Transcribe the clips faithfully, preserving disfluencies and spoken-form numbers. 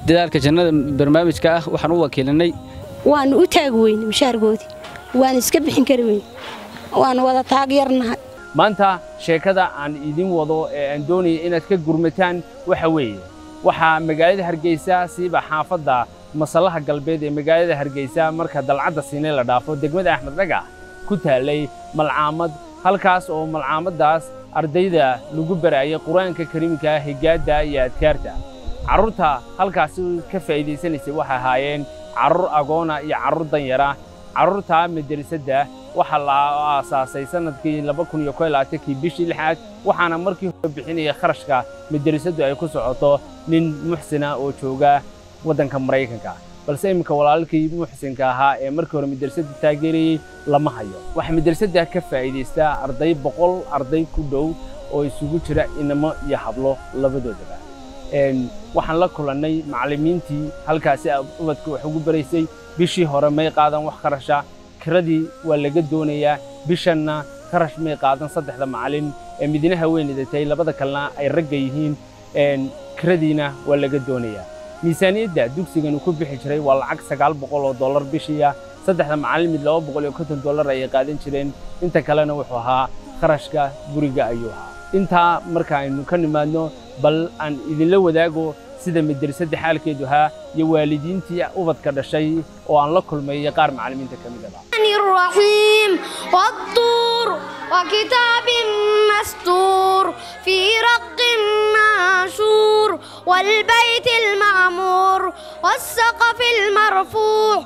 dadaalka jannada barnaamijka ah waxaan u wakiilanay waan u taag weyn mushaargoodi waan iska bixin kari weyn waan wada taageernahay maanta sheekada aan idin wado ee aan doonayay inaad ka gurmataan waxa weeye waxa magaalada Hargeysa siiba xaafadda masalaha galbeed ee magaalada Hargeysa marka dalcadda Siinay la dhaafo degmada Axmed Dhagax ku taalay malcaamad halkaas oo malcaamadaas ardayda lagu barayay quraanka kariimka ah higaada iyo adkaarta carruurta halkaas ka faa'iideysanaysa waxa ahaayeen carruur agoona iyo carruur danyara carruurta madrasadda waxa la aasaasay sanadkii laba kun iyo kow iyo labaatan bishii lixaad waxaana markii hore bixinaya kharashka madrasaddu ay ku socoto nin muxsina oo jooga waddanka Mareykanka balse imika walaalkii muxsinka ahaa ee markii hore madrasadda taageerayay lama hayo waxa madrasadda ka faa'iideysta arday boqol arday ku dhow oo isugu jira inamo iyo hablo labadoodaba een waxaan la kulanay macallimiintii halkaas ubadku wax ugu baraysay bishii hore may qaadan wax kharasha kiradii waa laga doonayaa bishanna kharash may qaadan saddexda macallin ee midinaha weynidtay labada kalena ay rag yihiin een kiradiina waa laga doonayaa miisaaniyadda dugsigan ku bixi jiray waa lacag sagaal boqol oo dollar bishiya saddexda macallin mid laba boqol iyo konton dollar ay qaadan jireen inta kalena wuxuu ahaa kharashka guriga ayuu ahaa inta marka aynu ka nimaadno bal aan idinla wadaago sida madrasadda xaalkeedu ahaa iyo waalidiintii ubadka dhashay oo aan la kulmay qaar macallimiinta kamid ah الرحيم والطور وكتاب مستور في رق منشور والبيت المعمور والسقف المرفوع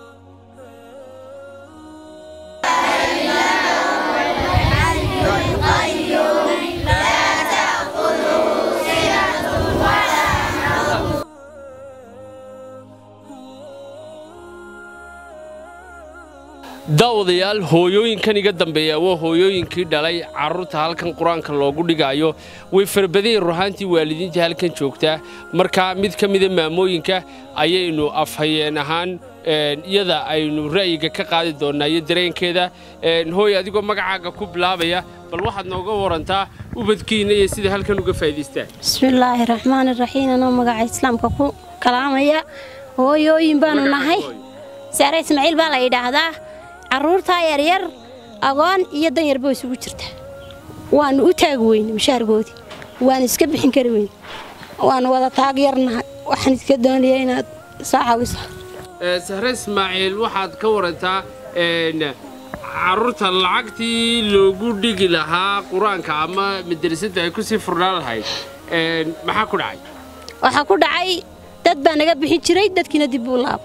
daawadayaal hooyooyinkan iga dambeeya waa hooyooyinkii dhalay carruurta halkan quraanka loogu dhigayo way farbadeen ruuxantii waalidiinta halkan joogta marka mid ka mid ah maamooyinka ayaynu afhayeen ahaan iyada aynu ra'yiga ka qaadi doonaa iyo dareenkeeda hooy adigoo magacaaga ku bilaabaya bal waxaad nooga warantaa ubadkiina iyo sida halkan uga faa'iideystaan bismillaahir rahmaanir rahiim ana magaca islaamka ku kalaamaya hooyooyin baanu nahay Saare Ismaaciil baa la yiraahdaa carruurta yar yar agoon iyo danyar baa isugu jirta waan u taag weyn mushaargoodi waan iska bixin kari weyn waan wada taageernahay waxaan iska doonayaa inaad saacawiso ee Saare Ismaaciil waxaad ka warantaa een carruurta lacagtii loogu dhigi lahaa quraanka ama madrasadda ay ku sii furnaan lahayd een maxaa ku dhacay waxa ku dhacay dad baa naga bixin jiray dadkina dib u laab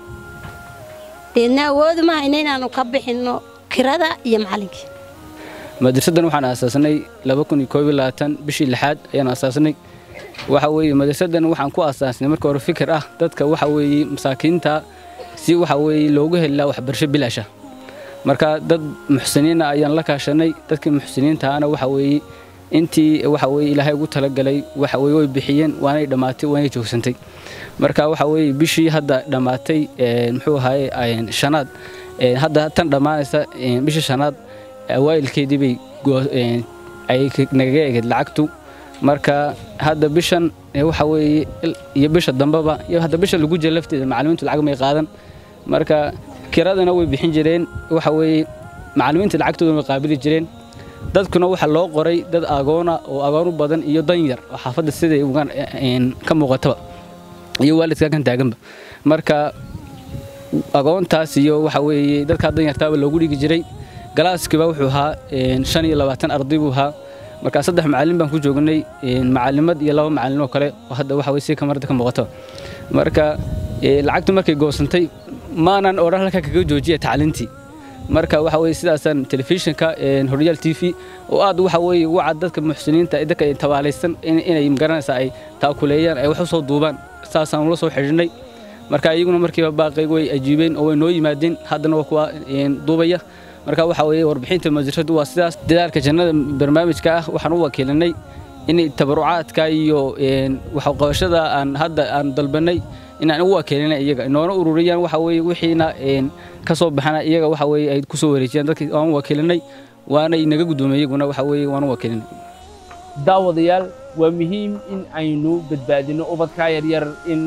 deedna wada ma hayna inaanu ka bixino kirada iyo macallinkii madrasaddan waxaan aasaasnay laba kun iyo kow iyo labaatan bishii lixaad ayaan aasaasnay waxa weeye madrasaddan waxaan ku aasaasnay markii hore fikir ah dadka waxa weeye masaakiinta si waxa weeye loogu helaa waxbarasho bilaasha marka dad muxsiniin ayaan la kaashanay dadkii muxsiniinta ana waxa weeye intii waxa weeye ilaahay ugu talagalay waxa weeye way bixiyeen waanay dhamaatay waanay joogsantay marka waxa weeye bishii hadda dhamaatay ee muxuu ahaay ayaan shanaad ee hadda tan dhamaanaysa bishii shanaad awaylkeedii bay ay naga eegad lacagtu marka hadda bishan waxa weeye iyo bisha dambaba iyo hadda bisha lagu jeel lafteeda macallimiintu lacag may qaadan marka kiradana way bixin jireen waxa weeye macallimiintu lacagtooda way qaabili jireen dadkuna waxa loo qoray dad agoona oo agoon u badan iyo danyar oo xaafadda sida uga ka muuqato iyo waalidka kan taaganba marka agoontaas iyo waxa weeye dadka danyartaaba loogu dhigi jiray galaaskiiba wuxuu ahaa shan iyo labaatan arday buu ahaa marka saddex macallin baan ku joognay macallimad iyo laba macallin oo kale oo hadda waxa weeye si kamarada ka muuqato marka lacagtu markay goosantay maanan oran halka kaga joojiya tacliintii marka waxa weeye sidaasan telefishinka ee Horyal T V oo aad waxa weeye wacad dadka muxsiniinta ee dadka tawaalaysan inay magaranaysa ay taakuleeyaan ay wax soo duubaan saasan la soo xiriirnay marka ayaguna markiiba baaqay way ajiibeen oo way noo yimaadeen haddana waa kuwa duubaya marka waxa weeye warbixinta madrasaddu waa sidaas dadaalka jannada barnaamijka ah waxaan u wakiilanay in tabarucaadka iyo waxa qabashada aan hadda aan dalbanay inaan u wakiilanay iyaga inoona ururiyaan waxa weeye wixiina ka soo baxana iyaga waxa weeye ay ku soo wareejiyaan dadka aan wakiilanay waana inaga gudoomiyaguna waxa weeye waan u wakiilanay daawadayaal waa muhiim in aynu badbaadino ubadka yar yar in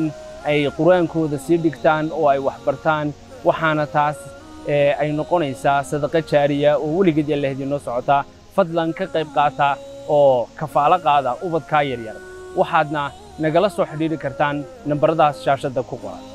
ay quraankooda sii dhigtaan oo ay wax bartaan waxaana taas ay noqonaysaa sadaqa jaariya oo weligeed Ilaahay idin socota fadlan ka qayb qaata oo kafaalo qaada ubadka yaryar waxaadna nagala soo xiriiri kartaan nambaradaas shaashada ku qoran